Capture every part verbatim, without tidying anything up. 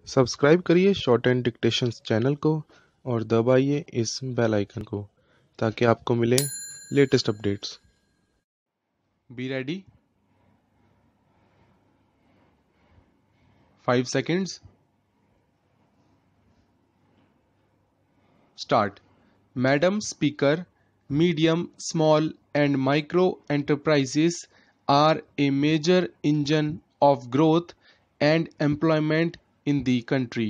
Subscribe करिए short and dictations channel को और दबाइए इस बेल आइकन को ताकि आपको मिले latest updates. Be ready. Five seconds. Start. Madam speaker, medium, small and micro enterprises are a major engine of growth and employment in the country.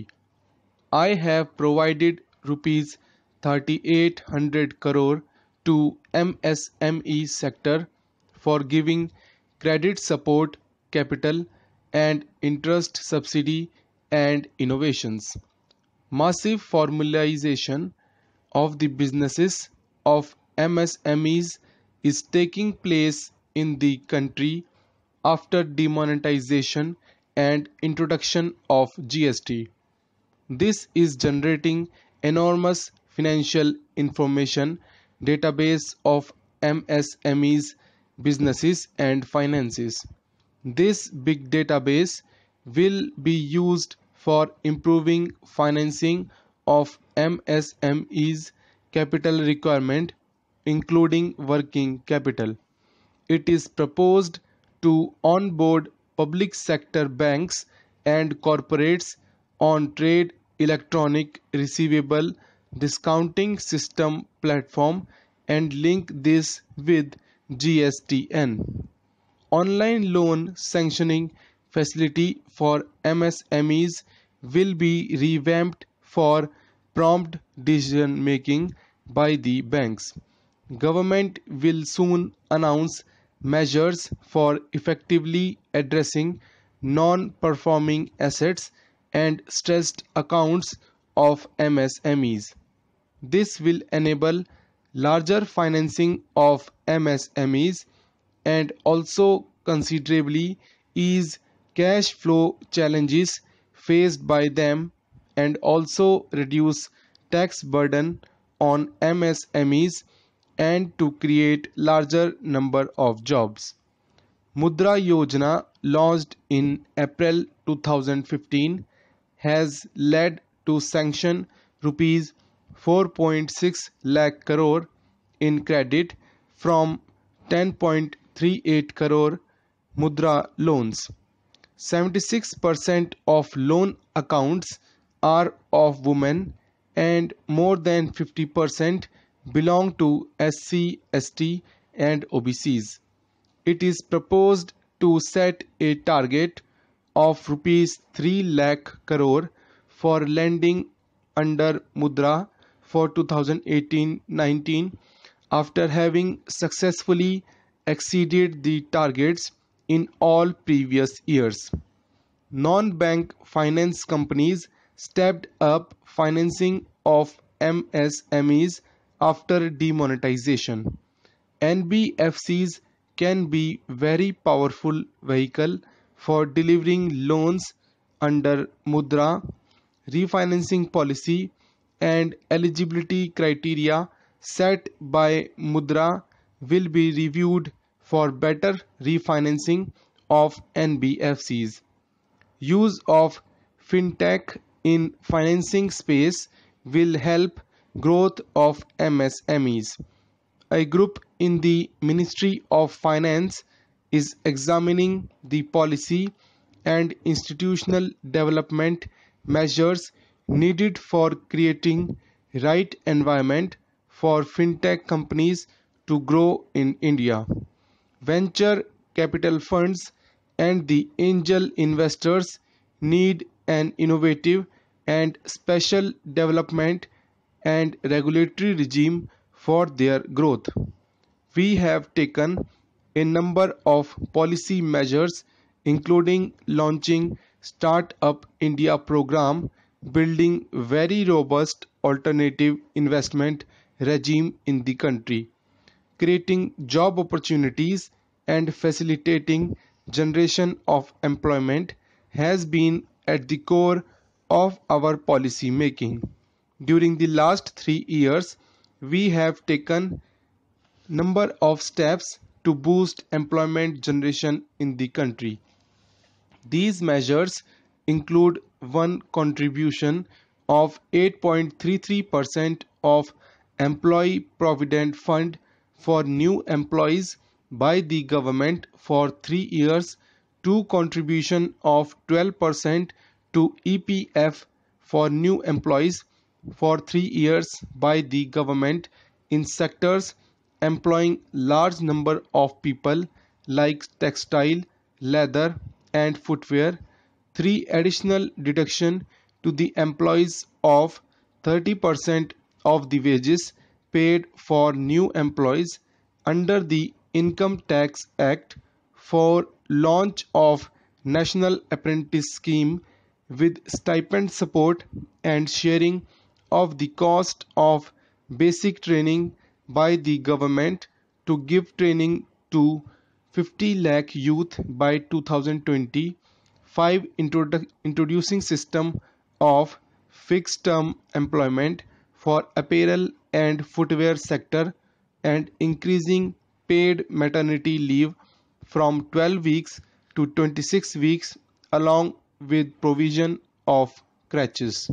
I have provided rupees thirty-eight hundred crore to M S M E sector for giving credit support, capital and interest subsidy and innovations. Massive formalization of the businesses of M S M Es is taking place in the country after demonetization and introduction of G S T. This is generating enormous financial information database of M S M Es, businesses and finances. This big database will be used for improving financing of M S M Es capital requirement, including working capital. It is proposed to onboard public sector banks and corporates on trade electronic receivable discounting system platform and link this with G S T N. Online loan sanctioning facility for M S M Es will be revamped for prompt decision making by the banks. Government will soon announce measures for effectively addressing non-performing assets and stressed accounts of M S M Es. This will enable larger financing of M S M Es and also considerably ease cash flow challenges faced by them and also reduce tax burden on M S M Es and to create larger number of jobs. Mudra Yojana, launched in April two thousand fifteen, has led to sanction rupees four point six lakh crore in credit from ten point three eight crore Mudra loans. seventy-six percent of loan accounts are of women and more than fifty percent belong to S C, S T and O B Cs. It is proposed to set a target of rupees three lakh crore for lending under Mudra for two thousand eighteen nineteen after having successfully exceeded the targets in all previous years. Non-bank finance companies stepped up financing of M S M Es after demonetization. N B F Cs can be very powerful vehicle for delivering loans under Mudra. Refinancing policy and eligibility criteria set by Mudra will be reviewed for better refinancing of N B F Cs. Use of fintech in financing space will help growth of M S M Es. A group in the Ministry of Finance is examining the policy and institutional development measures needed for creating right environment for fintech companies to grow in India. Venture capital funds and the angel investors need an innovative and special development and regulatory regime for their growth. We have taken a number of policy measures including launching Startup India program, building very robust alternative investment regime in the country, creating job opportunities and facilitating generation of employment has been at the core of our policy making. During the last three years, we have taken number of steps to boost employment generation in the country. These measures include one contribution of eight point three three percent of employee provident fund for new employees by the government for three years, two contribution of twelve percent to E P F for new employees for three years by the government in sectors employing large number of people like textile, leather and footwear, three additional deduction to the employees of thirty percent of the wages paid for new employees under the Income Tax Act, for launch of National Apprentice Scheme with stipend support and sharing of the cost of basic training by the government to give training to fifty lakh youth by two thousand twenty, five introdu- introducing system of fixed term employment for apparel and footwear sector and increasing paid maternity leave from twelve weeks to twenty-six weeks along with provision of crutches.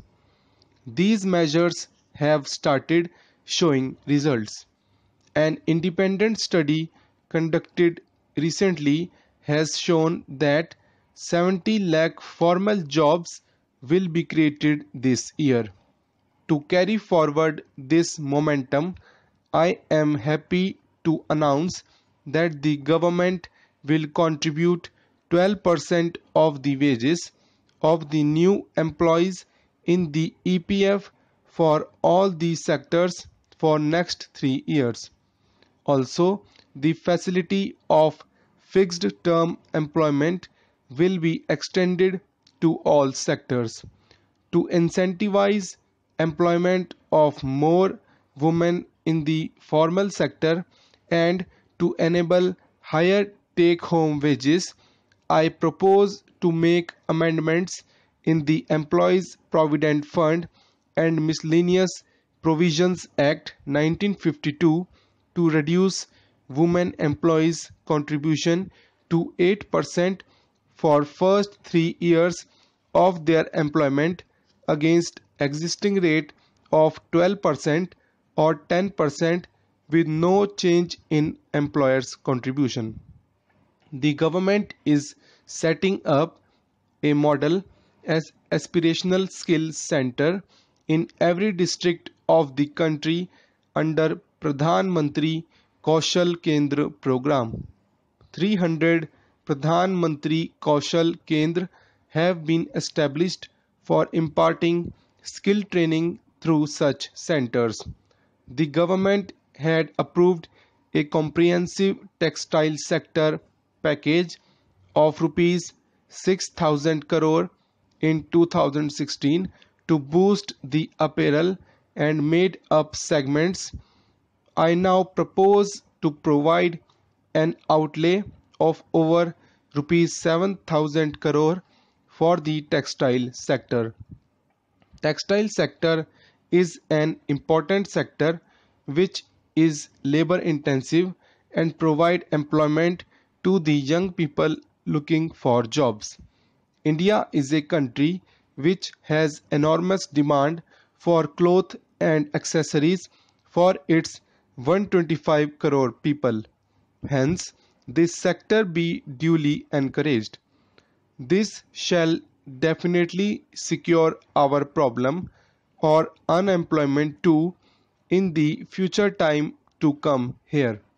These measures have started showing results. An independent study conducted recently has shown that seventy lakh formal jobs will be created this year. To carry forward this momentum, I am happy to announce that the government will contribute twelve percent of the wages of the new employees in the E P F for all these sectors for next three years. Also, the facility of fixed term employment will be extended to all sectors. To incentivize employment of more women in the formal sector and to enable higher take-home wages, I propose to make amendments in the Employees Provident Fund and Miscellaneous Provisions Act nineteen fifty-two to reduce women employees' contribution to eight percent for first three years of their employment against existing rate of twelve percent or ten percent with no change in employer's contribution. The government is setting up a model as aspirational skills center in every district of the country under Pradhan Mantri Kaushal Kendra program. three hundred Pradhan Mantri Kaushal Kendra have been established for imparting skill training through such centers. The government had approved a comprehensive textile sector package of rupees six thousand crore in two thousand sixteen to boost the apparel and made up segments. I now propose to provide an outlay of over rupees seven thousand crore for the textile sector. Textile sector is an important sector which is labor intensive and provide employment to the young people looking for jobs. India is a country which has enormous demand for cloth and accessories for its one hundred twenty-five crore people. Hence, this sector be duly encouraged. This shall definitely secure our problem or unemployment too in the future time to come here.